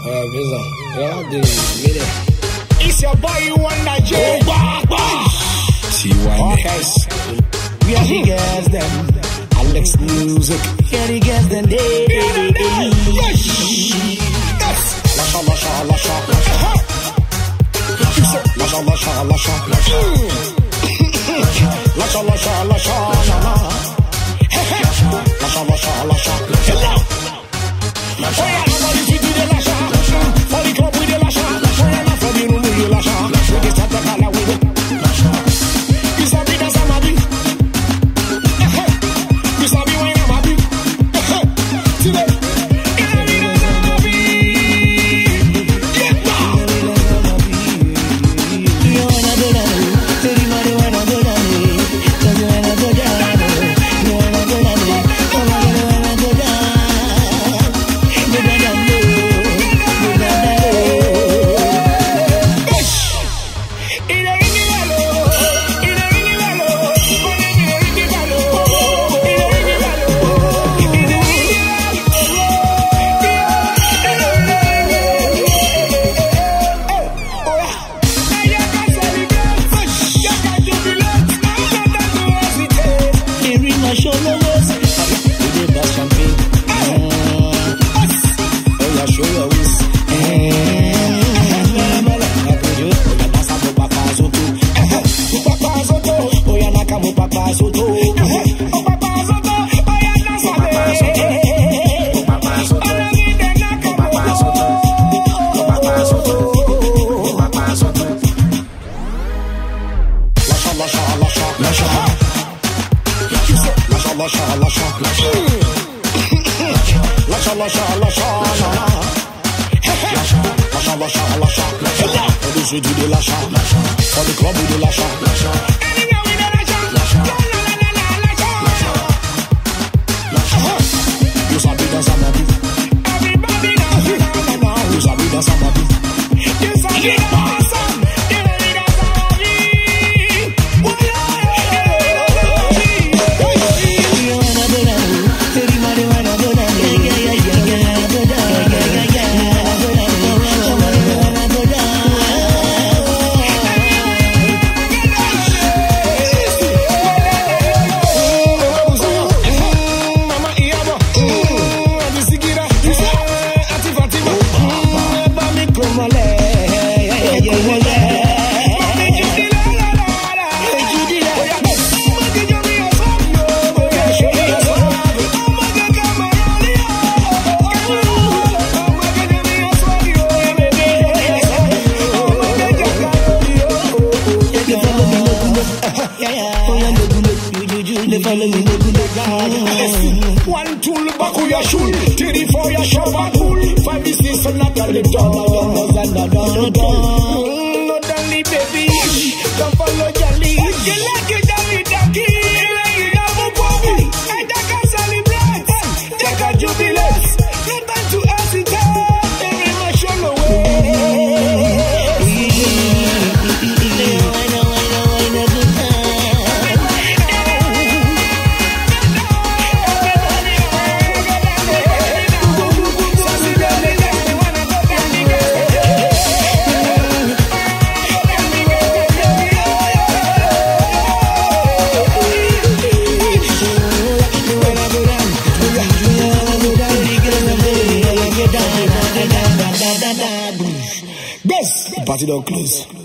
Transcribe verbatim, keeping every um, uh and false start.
It's your boy, you want that J. See one okay. We are the girls, them. Alex Music. Yeah, the girls, them. They. Lasha, lasha, lasha, lasha. Lasha, lasha, lasha, lasha. Lasha, lasha, lasha, lasha. Lasha, lasha, lasha, lasha. Oh yeah, everybody fit to the lasha. For the club with the lasha. Oh yeah, not for the room with the lasha. We can start the color with it. You sabi dance I'm a big. You sabi when I'm a big. Today. We do the lasha, for the club we do lasha, anywhere we do lasha, lasha, lasha, lasha. You sabi dance I'm a big. Everybody knows you know. You sabi dance I'm a big. You sabi dance I'm a big. One tool back with your shoe, three for your shower pool, five is this so not a little, and not a done. Not only baby, don't follow Jolly. You like it, Jolly Ducky. You like it, Double Bobby. And I can celebrate, take a jubilate. No time to hesitate, every emotional way. Party don't close.